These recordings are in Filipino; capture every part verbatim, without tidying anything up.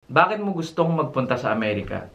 Bakit mo gustong magpunta sa Amerika?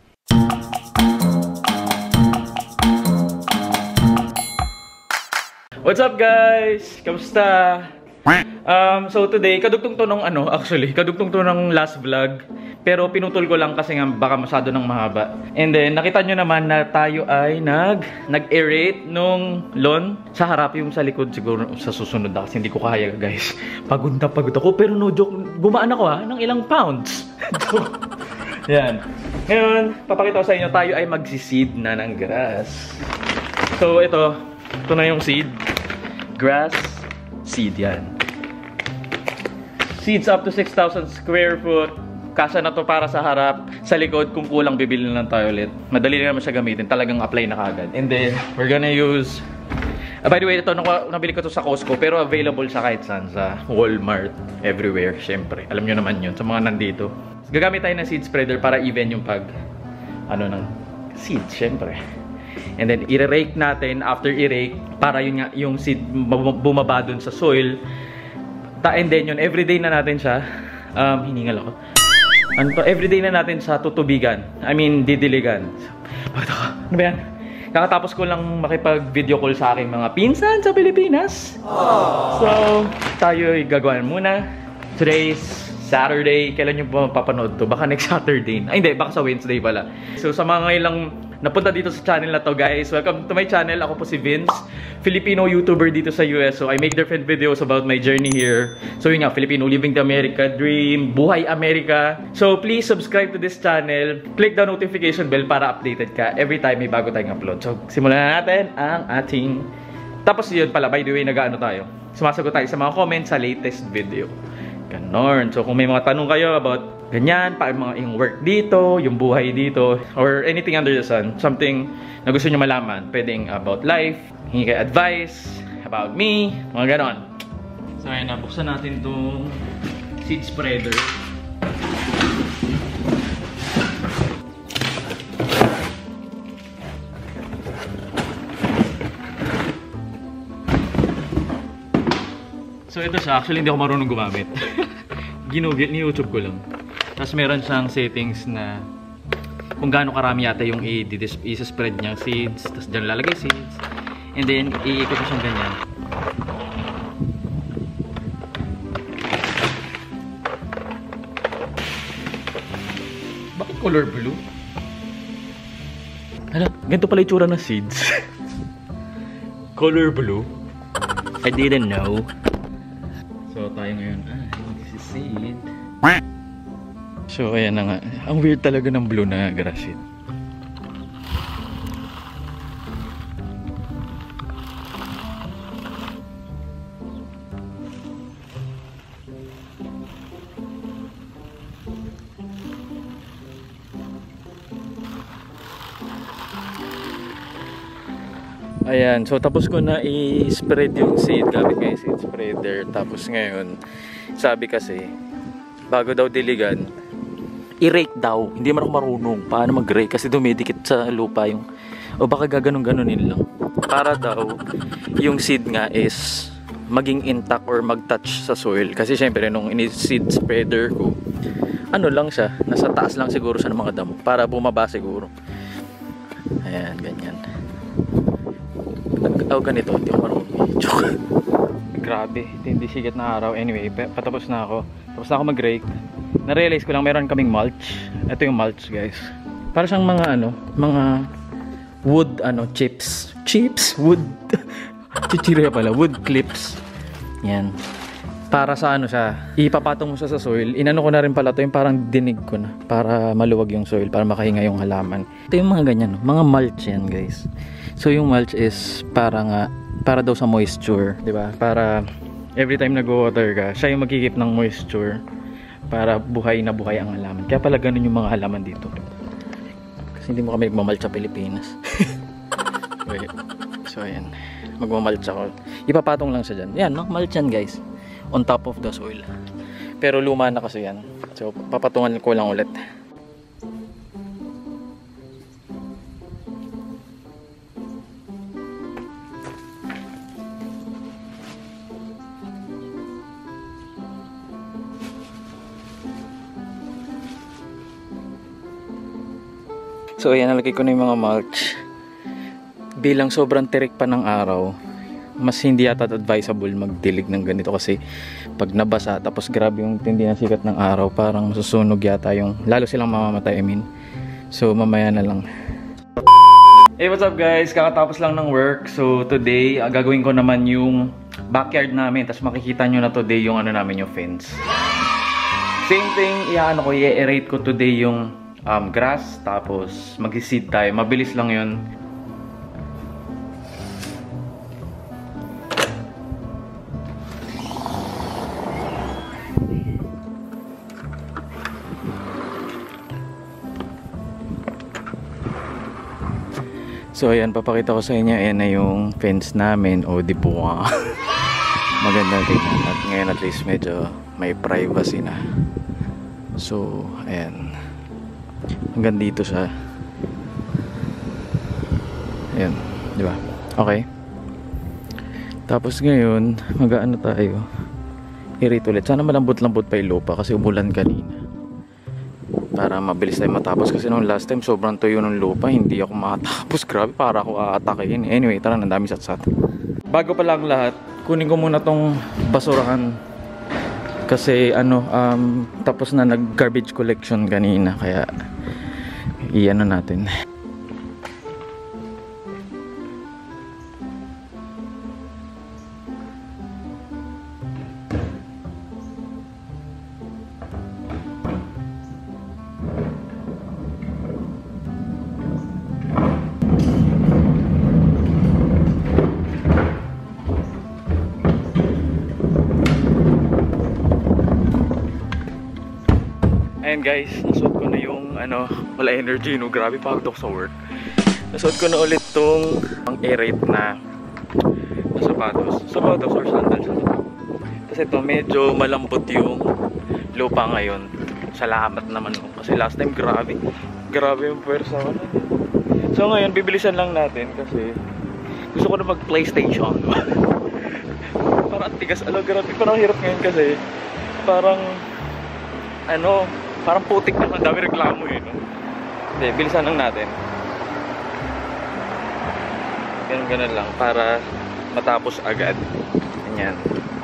What's up guys? Kamusta? Um, so today, kadugtong to nung ano, actually, kadugtong to ng last vlog. Pero pinutol ko lang kasi nga baka masyado nang mahaba. And then, nakita nyo naman na tayo ay nag, nag-aerate nung lawn. Sa harap yung sa likod siguro sa susunod na kasi hindi ko kaya guys. Pagod na pagod ako. Pero no joke, gumaan ako ha, ng ilang pounds. Yan. Ngayon, papakita ko sa inyo, tayo ay magsiseed na ng grass. So ito, ito na yung seed. Grass seed yan. Seeds up to six thousand square foot. Kasya na to para sa harap. Sa likod, kung kulang, bibili na lang tayo ulit. Madali na naman siya gamitin. Talagang apply na kagad. And then, we're gonna use... Uh, by the way, ito, nabili ko to sa Costco. Pero available siya kahit saan. Sa Walmart. Everywhere, syempre. Alam nyo naman yun. Sa mga nandito. Gagamit tayo ng seed spreader para even yung pag... Ano ng seeds, syempre. And then, i-rake natin. After i-rake, para yun nga, yung seed bumaba dun sa soil. Ta and then yun, everyday na natin siya. Um, hiningal ako. Ano to? Everyday na natin sa tutubigan. I mean, didiligan. Bakit ako? Ano ba yan? Kakatapos ko lang makipag-video call sa aking mga pinsan sa Pilipinas. Aww. So, tayo'y gagawin muna. Today's Saturday. Kailan nyo ba mapapanood to? Baka next Saturday. Ay, hindi. Baka sa Wednesday pala. So, sa mga ngayong napunta dito sa channel na to, guys. Welcome to my channel. Ako po si Vince. Filipino YouTuber dito sa U S. So, I make different videos about my journey here. So, yun nga. Filipino living the America dream. Buhay America. So, please subscribe to this channel. Click the notification bell para updated ka every time may bago tayong upload. So, simulan na natin ang ating... Tapos yun pala, by the way, nag-ano tayo. Sumasagot tayo sa mga comments sa latest video. Ganon. So, kung may mga tanong kayo about ganyan, pa mga yung work dito, yung buhay dito, or anything under the sun, something na gusto nyo malaman, pwedeng about life, hingi kayo advice, about me, mga ganon. So, ayun na, buksan natin itong seed spreader. So, ito siya. Actually, hindi ako marunong gumamit. Ginugit, ni-YouTube ko lang. Tapos meron siyang settings na kung gaano karami yata yung i-spread niyang seeds. Tapos dyan lalagay seeds. And then, iikot ko siyang ganyan. Bakit color blue? Ano? Ganito pala itsura ng seeds. Color blue? I didn't know. So, tayo ngayon. Ah, this is seed. So, ayan na nga. Ang weird talaga ng blue na grass seed. Ayan. So, tapos ko na i-spread yung seed. Gamit ko yung seed spreader. Tapos ngayon, sabi kasi, bago daw diligan, i-rake daw. Hindi man ako marunong paano mag-rake kasi dumidikit sa lupa yung o baka gaganong-ganonin lang. Para daw yung seed nga is maging intact or mag-touch sa soil. Kasi syempre nung ini-seed spreader ko, ano lang siya, nasa taas lang siguro siya ng mga damo para bumaba siguro. Ayan, ganyan. Oh, ganito. Hindi ako marunong. Joke. Grabe, hindi sigat na araw. Anyway, patapos na ako. Tapos na ako mag-rake. Na-realize ko lang meron kaming mulch. Ito yung mulch, guys. Para siyang mga ano, mga wood ano, chips. Chips, wood. Chichirya pala, wood clips. Yan. Para sa ano siya, ipapatong mo siya sa soil. Inano ko na rin pala to, yung parang dinig ko na para maluwag yung soil, para makahinga yung halaman. Ito yung mga ganyan, no? Mga mulch yan, guys. So yung mulch is para nga para daw sa moisture, 'di ba? Para every time nag-water ka, siya yung magkikip ng moisture para buhay na buhay ang halaman. Kaya pala ganun yung mga halaman dito. Kasi hindi mo kami magmamalch sa Pilipinas. Wait. So ayan, magmamalch ako. Ipapatong lang siya dyan. Yan, magmalch yan guys. On top of the soil. Pero luma na kasi yan. So papatungan ko lang ulit. So ayan, nalagay ko na yung mga mulch. Bilang sobrang tirik pa ng araw, mas hindi yata advisable magdilig ng ganito kasi pag nabasa tapos grabe yung tindi na sikat ng araw, parang masusunog yata yung, lalo silang mamamatay, I mean. So mamaya na lang. Hey, what's up guys? Kakatapos lang ng work. So today, uh, gagawin ko naman yung backyard namin. Tapos makikita nyo na today yung ano namin, yung fence. Same thing, i-ano ko, i-aerate ko today yung um, grass. Tapos mag-seed tayo. Mabilis lang yun. So ayan, papakita ko sa inyo, ayan na yung fence namin. O di po nga. Maganda tingnan. At ngayon at least medyo may privacy na. So ayan, hanggang dito siya. Ayan, di ba? Okay. Tapos ngayon, mag-aano tayo, i-rate ulit. Sana malambot-lambot pa yung lupa kasi umulan kanina, para mabilis tayo matapos. Kasi nung last time sobrang tuyo ng lupa, hindi ako makatapos. Grabe, para ako aatakin. Anyway, tara, nandami satsat. Bago pa lang lahat, kunin ko muna tong basurahan kasi ano, um, tapos na nag garbage collection kanina, kaya iyan na natin. Ayan guys, nasuot ko na yung ano, wala energy, no? Grabe, pagod ako sa work. Nasuot ko na ulit tong ang aerate na, na sapatos. Sapatos or sandals. Kasi ito medyo malambot yung lupa ngayon. Salamat naman, no? Kasi last time grabe. Grabe yung pwersa ko. So ngayon, bibilisan lang natin kasi gusto ko na mag PlayStation. Parang tigas, alam, grabe. Parang hirap ngayon kasi parang ano, parang putik naman, dami reklamo eh, no? Hindi, bilisan lang natin. Ganun ganun lang, para matapos agad. Ganyan.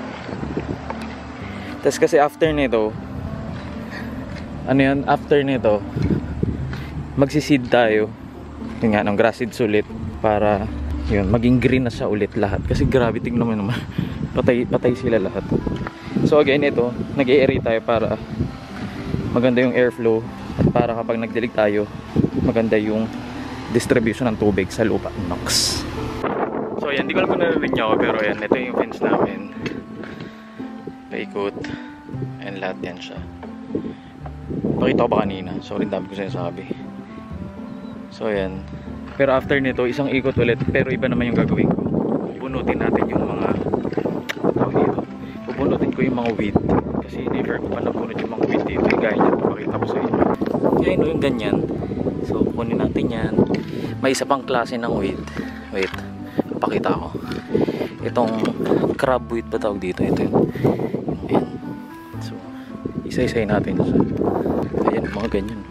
Tapos kasi after nito, ano yan, after nito, magsiseed tayo. Yun nga, ng grass seeds ulit, para yun, maging green na siya ulit lahat. Kasi grabe, tingnan mo naman, patay, patay sila lahat. So again, ito, nag-i-aerate tayo para maganda yung airflow at para kapag nagdilig tayo, maganda yung distribution ng tubig sa lupa. Nox. So yan, hindi ko lang kung narinig nyo ako, pero yan, ito yung fence namin. Paikot. Ayan, lahat yan siya. Pakita ko ba kanina? Sorry, dami ko sinasabi. So yan. Pero after nito, isang ikot ulit, pero iba naman yung gagawin ko. Bunutin natin yung mga tawag dito. Bubunutin ko yung mga weed. Kasi never ko pa nabunod yung mga weed dito. Gaya niyan, papakita ko sa inyo. Kaya no, yung ganyan. So, kunin natin yan. May isa pang klase ng weed. Wait, papakita ko. Itong crab weed ba tawag dito? Ito yun. Ayan. So, isa-isay natin. So, ayan, mga ganyan.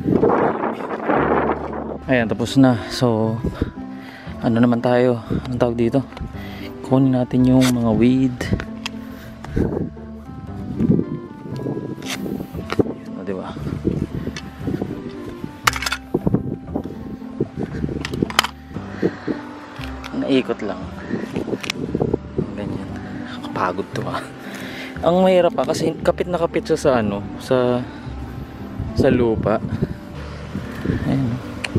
Ayan, tapos na. So, ano naman tayo? Anong tawag dito? Kunin natin yung mga weed. Diba? Naikot lang. Ganyan. Kapagod to ah. Ang mahirap pa kasi kapit na kapit siya sa ano, sa sa lupa. Ayan.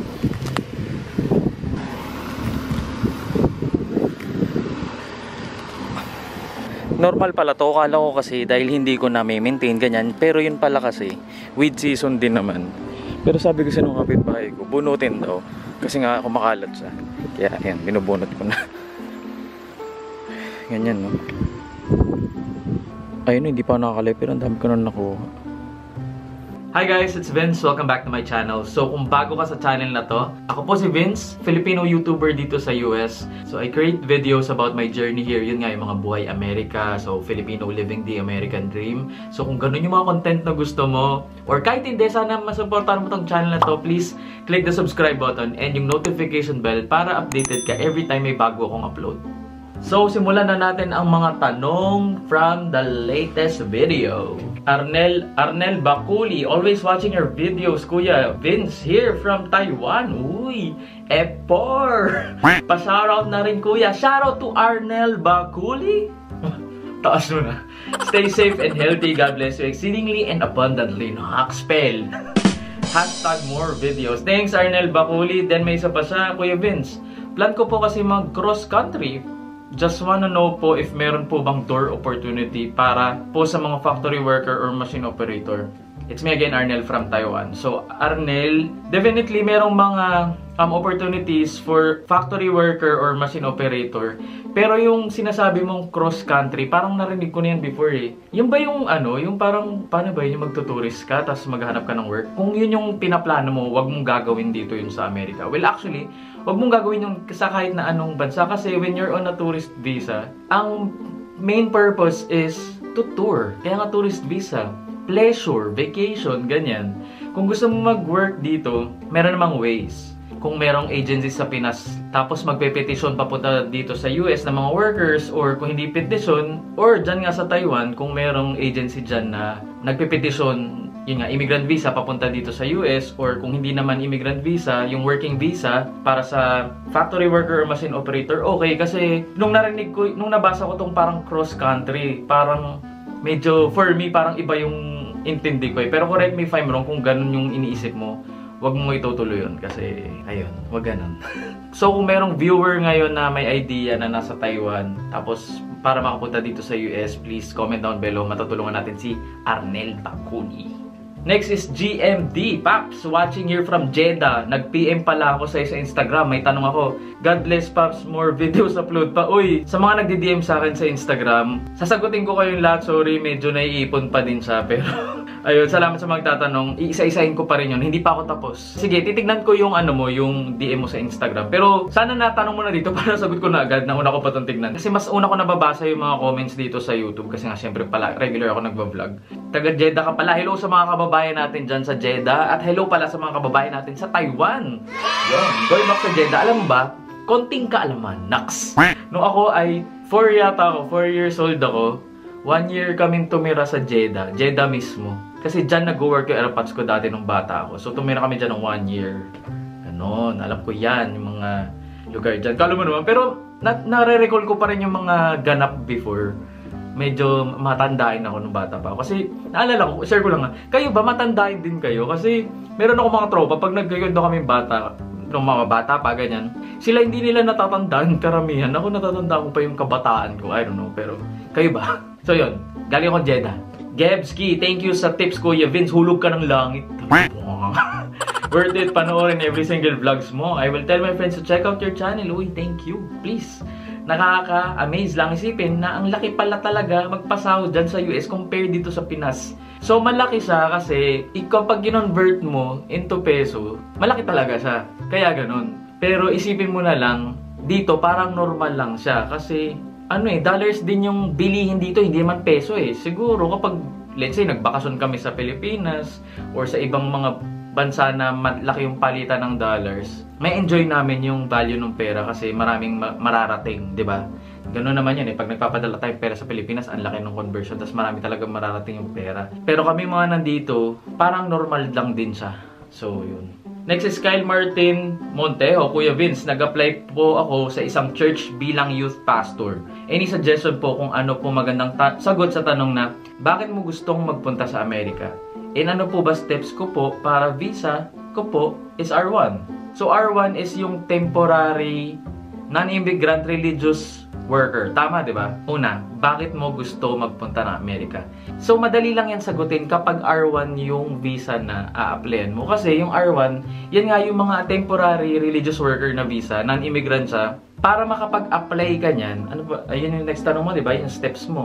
Normal pala to, kala ko kasi dahil hindi ko na maintain ganyan, pero yun pala kasi weed season din naman. Pero sabi ko sa nung kapitbahay ko, bunutin daw kasi nga kumakalat siya, kaya ayan, binubunot ko na. Ganyan, no? Ayun, hindi pa nakakalay pero ang dami ko na nakuha. Hi guys, it's Vince. Welcome back to my channel. So kung bago ka sa channel na to, ako po si Vince, Filipino YouTuber dito sa U S. So I create videos about my journey here. Yun nga yung mga buhay Amerika. So Filipino living the American dream. So kung ganun yung mga content na gusto mo, or kahit hindi, sana masuportahan mo tong channel na to, please click the subscribe button and yung notification bell para updated ka every time may bago akong upload. So, simulan na natin ang mga tanong from the latest video. Arnel, Arnel Bakuli, always watching your videos, Kuya Vince here from Taiwan. Uy, Epor. Pa-shoutout na rin, Kuya. Shoutout to Arnel Bakuli. Taas mo na. Stay safe and healthy. God bless you exceedingly and abundantly. Nakakspell. Hashtag more videos. Thanks, Arnel Bakuli. Then may isa pa siya, Kuya Vince. Plan ko po kasi mag-cross country. Just wanna know po if meron po bang door opportunity para po sa mga factory worker or machine operator. It's me again, Arnel from Taiwan. So, Arnel, definitely merong mga um, opportunities for factory worker or machine operator. Pero yung sinasabi mong cross-country, parang narinig ko na yan before eh. Yung ba yung ano, yung parang, paano ba yun, yung magtuturist ka, tapos maghanap ka ng work? Kung yun yung pinaplano mo, wag mong gagawin dito yun sa Amerika. Well, actually, wag mong gagawin yung sa kahit na anong bansa. Kasi when you're on a tourist visa, ang main purpose is to tour. Kaya nga tourist visa. Pleasure, vacation, ganyan. Kung gusto mo mag-work dito, meron namang ways. Kung merong agency sa Pinas, tapos magpe-petition papunta dito sa U S ng mga workers, or kung hindi petition, or dyan nga sa Taiwan, kung merong agency dyan na nagpe-petition, yun nga, immigrant visa papunta dito sa U S, or kung hindi naman immigrant visa, yung working visa para sa factory worker or machine operator, okay. Kasi nung narinig ko, nung nabasa ko tong parang cross-country, parang medyo, for me, parang iba yung intindi ko eh. Pero correct me if I'm wrong kung ganun yung iniisip mo. Wag mo itutuloy yun kasi, ayun, wag ganun. So, kung merong viewer ngayon na may idea na nasa Taiwan, tapos para makapunta dito sa U S, please comment down below. Matutulungan natin si Arnel Bakuli. Next is G M D Paps, watching here from Jeddah. Nag-P M pala ako sa sa Instagram. May tanong ako. God bless, Paps, more videos upload pa. Uy, sa mga nagdi-D M sa akin sa Instagram, sasagutin ko kayong lahat. Sorry, medyo naiipon pa din siya. Pero, ayun, salamat sa magtatanong. Iisa-isahin ko pa rin yun. Hindi pa ako tapos. Sige, titignan ko yung ano mo, yung D M mo sa Instagram. Pero, sana natanong mo na dito para sagot ko na agad. Nauna ko pa itong tignan. Kasi mas una ko nababasa yung mga comments dito sa YouTube. Kasi nga, syempre pala, regular ako nagbablog. Taga Jeddah ka pala. Hello sa mga kababayan natin dyan sa Jeddah. At hello pala sa mga kababayan natin sa Taiwan. Yun, going back sa Jeddah. Alam mo ba, konting kaalaman, naks. Nung ako ay four yata ako, four years old ako, one year kaming tumira sa Jeddah, Jeddah mismo. Kasi dyan nag-work yung airpods ko dati nung bata ako. So tumira kami dyan ng one year. Ganon, alam ko yan, yung mga lugar dyan. Kalo mo naman, pero na nare-recall ko pa rin yung mga ganap before. Medyo matandain ako nung bata pa. Kasi naalala ko, share ko lang nga, kayo ba matandain din kayo? Kasi meron ako mga tropa, pag nag-gayod na kami bata, nung mga bata pa, ganyan, sila hindi nila natatandaan karamihan. Ako natatandaan ko pa yung kabataan ko. I don't know, pero kayo ba? So yun, galing ako Jeddah. Gebski, thank you sa tips, Kuya Vince. Hulog ka ng langit. Worth it, panoorin every single vlogs mo. I will tell my friends to check out your channel. Uy, thank you. Please. Nakaka-amaze lang isipin na ang laki pala talaga magpasahod dyan sa U S compared dito sa Pinas. So, malaki siya kasi kapag ginonvert mo into peso, malaki talaga siya. Kaya ganun. Pero isipin mo na lang, dito parang normal lang siya. Kasi, ano eh, dollars din yung bilihin dito, hindi man peso eh. Siguro kapag, let's say, nagbakasyon kami sa Pilipinas or sa ibang mga bansa na malaki yung palitan ng dollars, may enjoy namin yung value ng pera kasi maraming ma mararating, di ba? Ganoon naman yan eh. Pag nagpapadala tayo pera sa Pilipinas, ang laki ng conversion, tapos marami talaga mararating yung pera. Pero kami mga nandito, parang normal lang din siya. So, yun. Next is Kyle Martin Montejo. Kuya Vince, nag-apply po ako sa isang church bilang youth pastor. Any suggestion po kung ano po magandang sagot sa tanong na, bakit mo gustong magpunta sa Amerika? And ano po ba steps ko po para visa ko po is R one. So R one is yung temporary non-immigrant religious worker. Tama, di ba? Una, bakit mo gusto magpunta ng Amerika? So madali lang yan sagutin kapag R one yung visa na a-applyan mo. Kasi yung R one, yan nga yung mga temporary religious worker na visa, non-immigrant siya. Para makapag-apply ka niyan, ano ba? Ayun yung next tanong mo, di ba? Yung steps mo.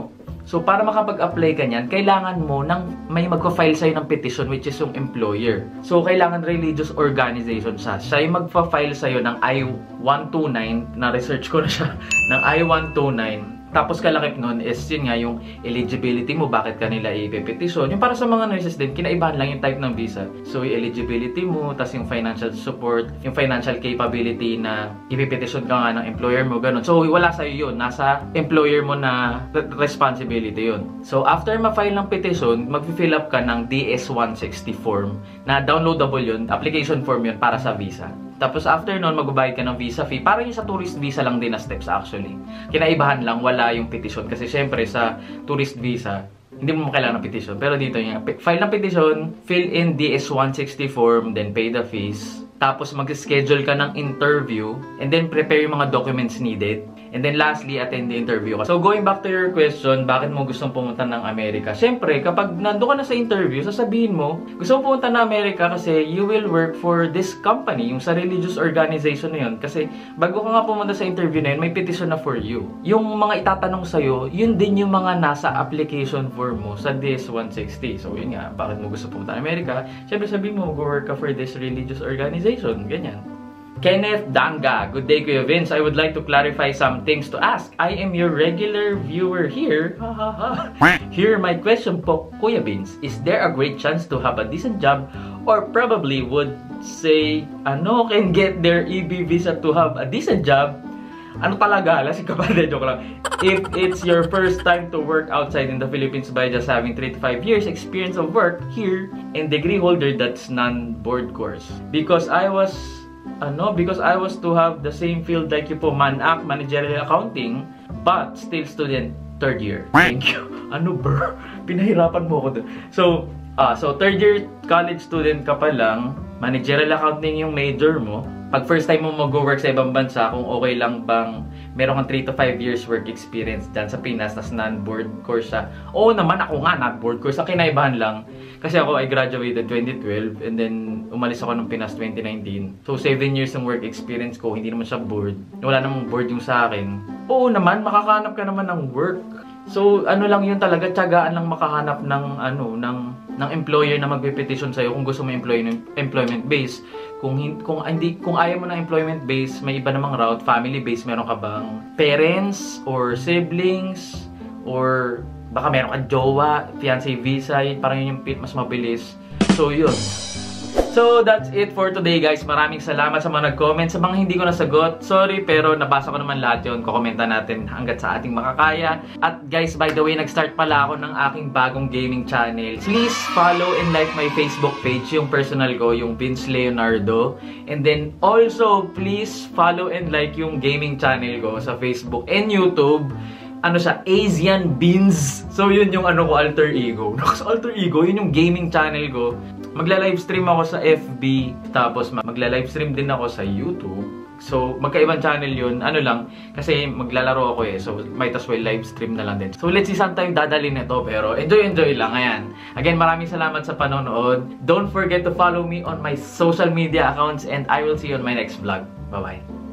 So, para makapag-apply ka niyan, kailangan mo ng may magpa-file sa'yo ng petition, which is yung employer. So, kailangan religious organization siya. Siya yung magpa-file sa'yo ng I one two nine, na-research ko na siya, ng I one two nine. Tapos kalakip nun is yun nga yung eligibility mo, bakit kanila i-petition. Yung para sa mga nurses din, kinaibahan lang yung type ng visa. So yung eligibility mo, tas yung financial support, yung financial capability na i-petition ka nga ng employer mo, ganun. So wala sa'yo yun, nasa employer mo na responsibility yun. So after ma-file ng petition, mag-fill up ka ng D S one sixty form na downloadable yun, application form yun para sa visa. Tapos after nun, magbabayad ka ng visa fee. Parang yung sa tourist visa lang din na steps actually. Kinaibahan lang, wala yung petition. Kasi syempre sa tourist visa, hindi mo kailangan ng petition. Pero dito yung file ng petition, fill in D S one sixty form, then pay the fees. Tapos mag-schedule ka ng interview, and then prepare yung mga documents needed. And then lastly, attend the interview. So going back to your question, bakit mo gustong pumunta ng Amerika? Siyempre, kapag nando ka na sa interview, sasabihin mo, gusto mo pumunta ng Amerika kasi you will work for this company, yung sa religious organization na yun. Kasi bago ka nga pumunta sa interview na yun, may petition na for you. Yung mga itatanong sa'yo, yun din yung mga nasa application form mo sa D S one sixty. So yun nga, bakit mo gusto pumunta ng Amerika? Siyempre sabihin mo, go-work ka for this religious organization. Ganyan. Kenneth Danga, good day Kuya Vince. I would like to clarify some things to ask. I am your regular viewer here. Here my question po, Kuya Vince. Is there a great chance to have a decent job or probably would say, ano, can get their E B visa to have a decent job? Ano talaga? Lasing ka pa din, joke lang. If it's your first time to work outside in the Philippines by just having three to five years experience of work here and degree holder, that's non-board course. Because I was Ano, because I was to have the same field like you po, MANAC, Managerial Accounting, but still student third year. Thank you. Ano bro? Pinahirapan mo ako doon. So, ah, so third year college student ka pa lang, Managerial Accounting yung major mo. Pag first time mo mag-work sa ibang bansa, kung okay lang bang meron kang three to five years work experience dyan sa Pinas, tas non-board course siya. Oo naman, ako nga non-board course. Ang kinaibahan lang, kasi ako I graduated twenty twelve and then umalis ako ng Pinas twenty nineteen. So seven years ng work experience ko, hindi naman siya board. Wala namang board yung sa akin. Oo naman, makakahanap ka naman ng work. So ano lang yun talaga, tiyagaan lang makahanap ng ano, ng ng employer na magpe-petition sa iyo kung gusto mo employment employment base. Kung kung hindi kung ayaw mo ng employment base, may iba namang route, family base. Meron ka bang parents or siblings or baka meron ka jowa, fiancé visa, parang yun yung mas mabilis. So yun. So that's it for today guys. Maraming salamat sa mga nag-comment. Sa mga hindi ko nasagot, sorry, pero nabasa ko naman lahat yun. Kukomenta natin hanggat sa ating makakaya. At guys, by the way, nag-start pala ako ng aking bagong gaming channel. Please follow and like my Facebook page, yung personal ko, yung Vince Leonardo. And then also, please follow and like yung gaming channel ko sa Facebook and YouTube. Ano siya, Asian Beans. So yun yung ano ko, alter ego. Sa alter ego, yun yung gaming channel ko. Magla-livestream ako sa F B, tapos magla-livestream din ako sa YouTube. So, magkaibang channel yun. Ano lang, kasi maglalaro ako eh. So, might as well livestream na lang din. So, let's see saan tayo dadalhin nito. Pero, enjoy-enjoy lang. Ayan. Again, maraming salamat sa panonood. Don't forget to follow me on my social media accounts and I will see you on my next vlog. Bye-bye.